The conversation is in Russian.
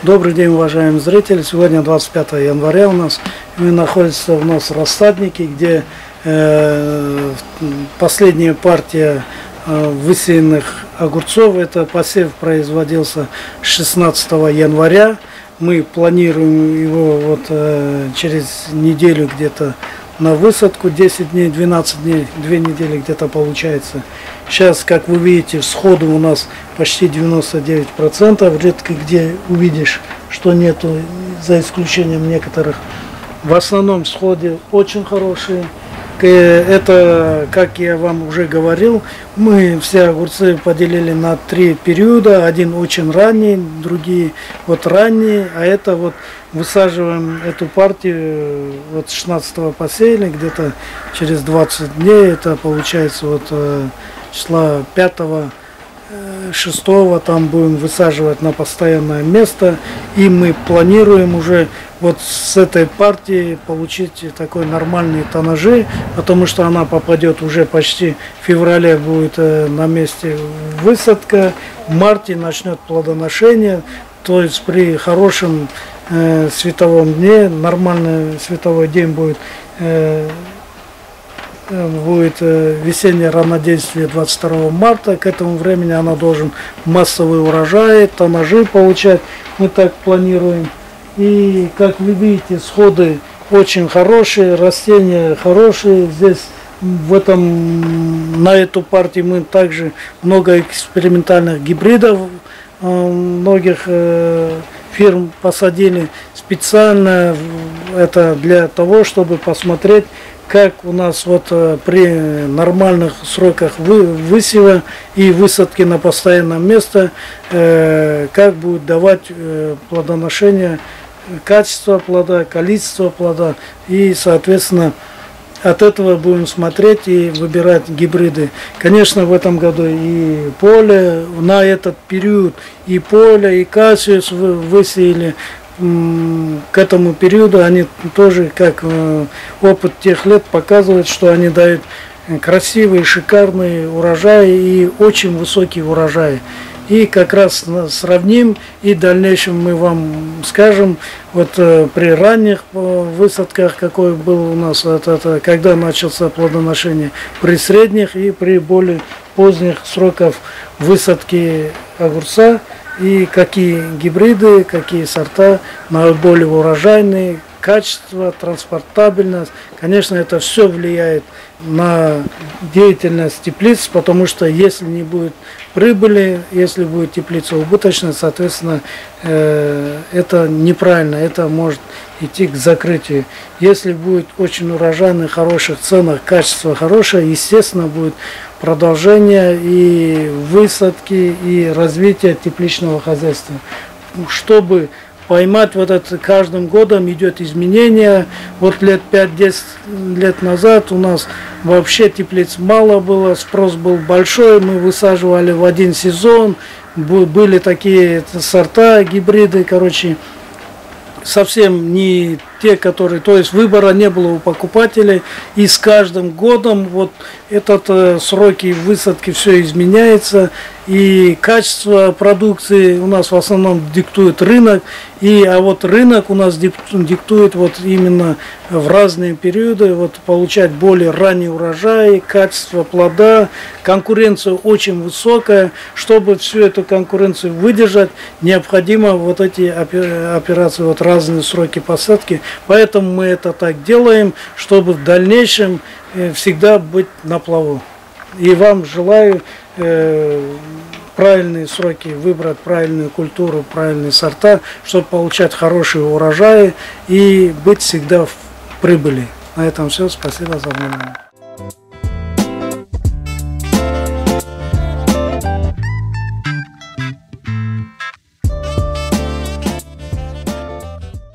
Добрый день, уважаемые зрители. Сегодня 25 января у нас. Мы находимся в рассаднике, где последняя партия высеянных огурцов. Это посев производился 16 января. Мы планируем его через неделю где-то на высадку, 10 дней, 12 дней, 2 недели где-то получается. Сейчас, как вы видите, всходы у нас почти 99%. Редко где увидишь, что нету, за исключением некоторых. В основном всходы очень хорошие. Это, как я вам уже говорил, мы все огурцы поделили на 3 периода. Один очень ранний, другие ранние. А это высаживаем эту партию 16-го посеяли, где-то через 20 дней. Это получается числа 5-го, 6-го там будем высаживать на постоянное место. И мы планируем уже с этой партии получить такой нормальные тоннажи, потому что она попадет уже почти в феврале, будет на месте высадка, в марте начнет плодоношение, то есть при хорошем световом дне, нормальный световой день будет весеннее равноденствие 22 марта. К этому времени она должен массовый урожай, тоннажи получать. Мы так планируем. И как вы видите, всходы очень хорошие, растения хорошие. Здесь на эту партию мы также много экспериментальных гибридов многих фирм посадили специально. Это для того, чтобы посмотреть, как у нас при нормальных сроках высева и высадки на постоянное место, как будет давать плодоношение, качество плода, количество плода. И, соответственно, от этого будем смотреть и выбирать гибриды. Конечно, в этом году и поле, на этот период и поле, и кассиус высеяли. К этому периоду они тоже, как опыт тех лет, показывает, что они дают красивые, шикарные урожаи и очень высокие урожаи. И как раз сравним, и в дальнейшем мы вам скажем, при ранних высадках, какой был у нас, когда начался плодоношение, при средних и при более поздних сроках высадки огурца, и какие гибриды, какие сорта наиболее урожайные, качество, транспортабельность. Конечно, это все влияет на деятельность теплиц, потому что если не будет прибыли, если будет теплица убыточная, соответственно, это неправильно, это может идти к закрытию. Если будет очень урожайный, хороших ценах, качество хорошее, естественно, будет продолжение и высадки, и развитие тепличного хозяйства. Чтобы поймать каждым годом идет изменение. Лет 5-10 лет назад у нас вообще теплиц мало было, спрос был большой, мы высаживали в один сезон, были такие сорта, гибриды, совсем не те, которые, то есть выбора не было у покупателей, и с каждым годом сроки высадки все изменяется, и качество продукции у нас в основном диктует рынок, рынок у нас диктует именно в разные периоды получать более ранний урожай, качество плода, конкуренция очень высокая. Чтобы всю эту конкуренцию выдержать, необходимо эти операции, разные сроки посадки. Поэтому мы это так делаем, чтобы в дальнейшем всегда быть на плаву. И вам желаю правильные сроки, выбрать правильную культуру, правильные сорта, чтобы получать хорошие урожаи и быть всегда в прибыли. На этом все. Спасибо за внимание.